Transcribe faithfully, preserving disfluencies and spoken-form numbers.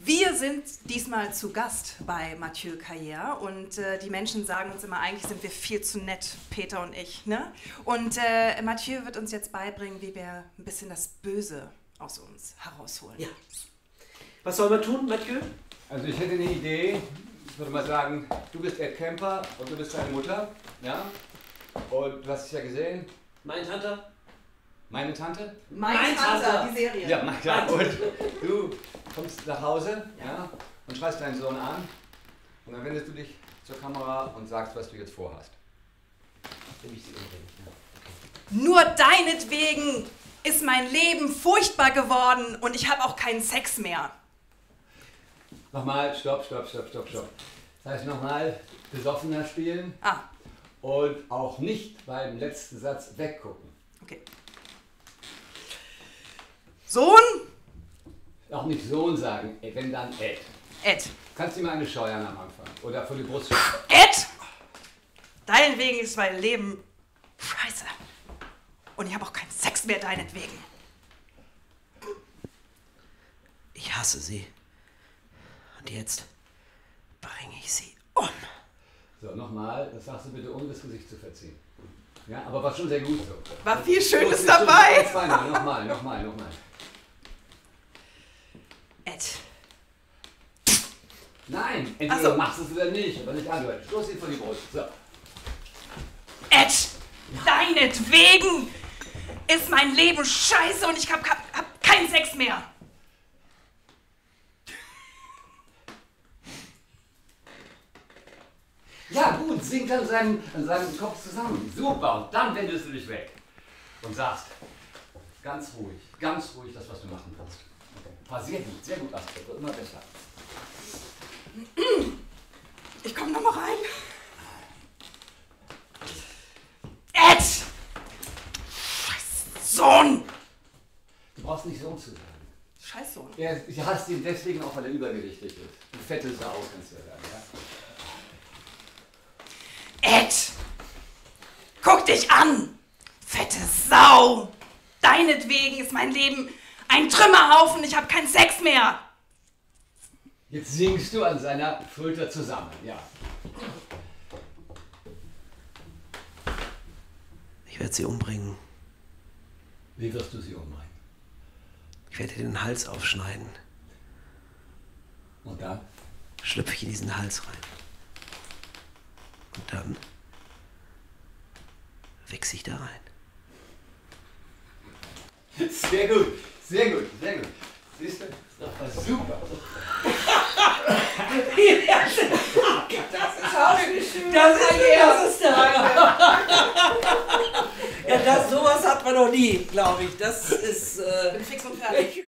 Wir sind diesmal zu Gast bei Mathieu Carrière und äh, die Menschen sagen uns immer, eigentlich sind wir viel zu nett, Peter und ich. Ne? Und äh, Mathieu wird uns jetzt beibringen, wie wir ein bisschen das Böse aus uns herausholen. Ja. Was soll man tun, Mathieu? Also ich hätte eine Idee, ich würde mal sagen, du bist Ed Kemper und du bist deine Mutter, ja? Und du hast dich ja gesehen. Meine Tante? Meine Tante? Mein, Mein Tante, Tante. die Serie. Ja, mein klar. Und du kommst nach Hause, ja, und schreist deinen Sohn an und dann wendest du dich zur Kamera und sagst, was du jetzt vorhast. Wenn ich sie umbringe. Ja. Nur deinetwegen ist mein Leben furchtbar geworden und ich habe auch keinen Sex mehr. Nochmal, stopp, stopp, stopp, stopp, stopp. Das heißt nochmal, besoffener spielen Ah, und auch nicht beim letzten Satz weggucken. okay. Sohn? Auch nicht Sohn sagen, wenn dann Ed. Ed. Kannst du ihm eine scheuern am Anfang oder vor die Brust scheuern. Ed! Deinetwegen ist mein Leben scheiße. Und ich habe auch keinen Sex mehr deinetwegen. Ich hasse sie. Und jetzt bringe ich sie um. So, nochmal, das sagst du bitte, ohne das Gesicht zu verziehen. Ja, aber war schon sehr gut so. War viel Schönes Los, dabei. jetzt Zweimal, nochmal, nochmal, nochmal. Ed. Nein, entweder Ach so. du machst es oder nicht, aber nicht anhören. Stoß ihn vor die Brust. So. Ed! Deinetwegen ist mein Leben scheiße und ich habe hab, hab keinen Sex mehr. Ja gut, sinkt an seinem, an seinem Kopf zusammen. Super, und dann wendest du dich weg und sagst, ganz ruhig, ganz ruhig das, was du machen kannst. Okay. War sehr gut, sehr gut, Astrid, wird immer besser. Ich komme noch mal rein. Ed! Scheiß Sohn! Du brauchst nicht Sohn zu sagen. Scheiß Sohn. Er, ich hasse ihn deswegen auch, weil er übergewichtig ist. Du fette Sau kannst du ja sagen, ja? Ed! Guck dich an! Fette Sau! Deinetwegen ist mein Leben ein Trümmerhaufen, ich habe keinen Sex mehr! Jetzt sinkst du an seiner Schulter zusammen, ja. Ich werde sie umbringen. Wie wirst du sie umbringen? Ich werde ihr den Hals aufschneiden. Und dann? Schlüpfe ich in diesen Hals rein. Und dann wächse ich da rein. Sehr gut, sehr gut, sehr gut. Siehst du? Das war super. Das ist ein erstes Tag. Ja, das, sowas hat man noch nie, glaube ich. Das ist... Äh, Bin fix und fertig.